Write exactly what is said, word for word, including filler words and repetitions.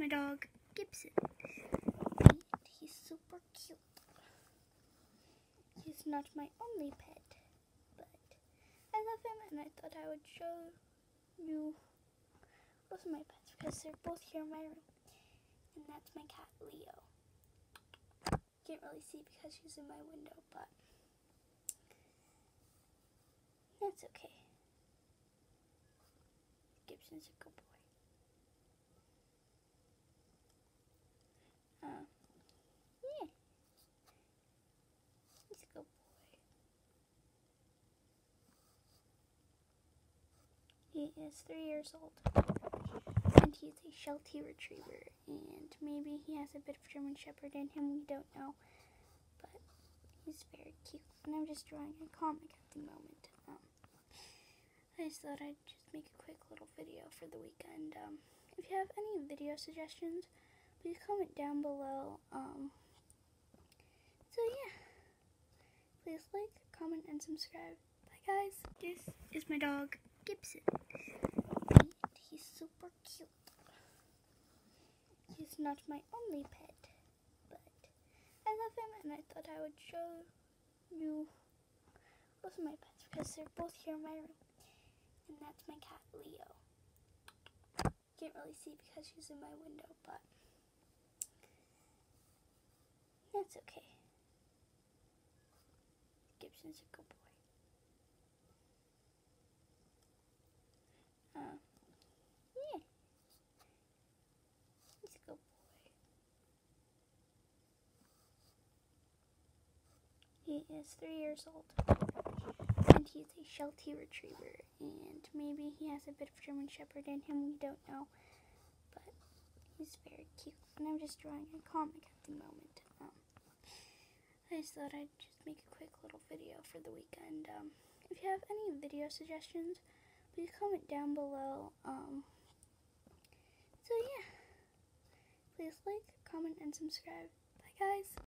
my dog, Gibson. And he's super cute. He's not my only pet, but I love him and I thought I would show you both of my pets because they're both here in my room. And that's my cat, Leo. Can't really see because she's in my window, but that's okay. Gibson's a good boy. Uh, yeah. He's a good boy. He is three years old. And he's a Sheltie Retriever. And maybe he has a bit of German Shepherd in him, we don't know. But he's very cute. And I'm just drawing a comic at the moment. Um, I just thought I'd just make a quick little video for the weekend. Um, if you have any video suggestions, please comment down below. Um, so yeah, please like, comment, and subscribe. Bye guys. This is my dog, Gibson. And he's super cute. He's not my only pet, but I love him and I thought I would show you both of my pets because they're both here in my room. And that's my cat, Leo. Can't really see because she's in my window, but that's okay. Gibson's a good boy. Uh, yeah. He's a good boy. He is three years old. And he's a Sheltie Retriever. And maybe he has a bit of German Shepherd in him, we don't know. But he's very cute. And I'm just drawing a comic at the moment. Um, I just thought I'd just make a quick little video for the weekend. Um, if you have any video suggestions, please comment down below. Um, so yeah, please like, comment, and subscribe. Bye guys.